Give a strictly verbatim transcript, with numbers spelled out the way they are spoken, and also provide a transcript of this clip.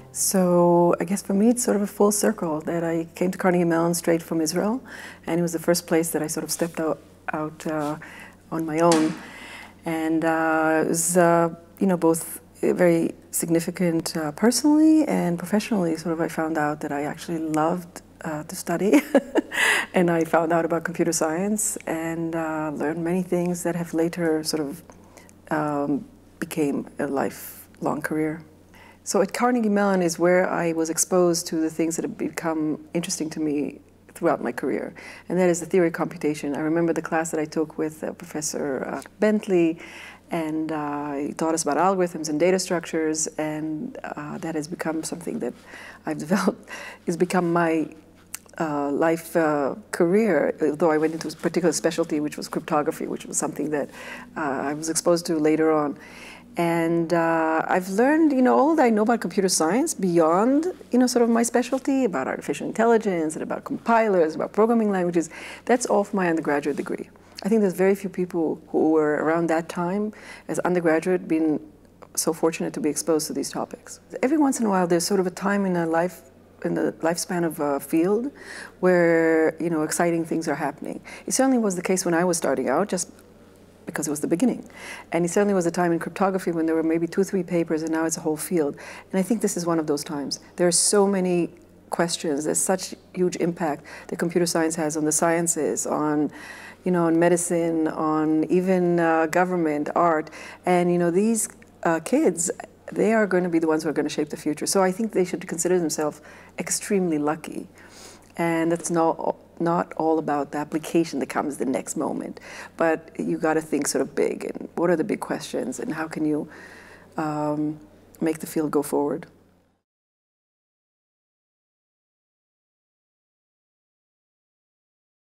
So I guess for me it's sort of a full circle that I came to Carnegie Mellon straight from Israel, and it was the first place that I sort of stepped out, out uh, on my own. And uh, it was, uh, you know, both very significant uh, personally and professionally. Sort of I found out that I actually loved uh, to study, and I found out about computer science and uh, learned many things that have later sort of um, became a lifelong career. So at Carnegie Mellon is where I was exposed to the things that have become interesting to me throughout my career, and that is the theory of computation. I remember the class that I took with uh, Professor uh, Bentley, and uh, he taught us about algorithms and data structures, and uh, that has become something that I've developed. It's become my uh, life uh, career, although I went into a particular specialty, which was cryptography, which was something that uh, I was exposed to later on. And uh, I've learned, you know, all that I know about computer science beyond, you know, sort of my specialty, about artificial intelligence and about compilers, about programming languages. That's all from my undergraduate degree. I think there's very few people who were around that time as undergraduate been so fortunate to be exposed to these topics. Every once in a while there's sort of a time in a life, in the lifespan of a field where, you know, exciting things are happening. It certainly was the case when I was starting out, just because it was the beginning. And it certainly was a time in cryptography when there were maybe two, three papers, and now it's a whole field. And I think this is one of those times. There are so many questions, there's such huge impact that computer science has on the sciences, on, you know, on medicine, on even uh, government, art. And, you know, these uh, kids, they are going to be the ones who are going to shape the future. So I think they should consider themselves extremely lucky. And that's not, not all about the application that comes the next moment, but you got to think sort of big, and what are the big questions, and how can you um, make the field go forward?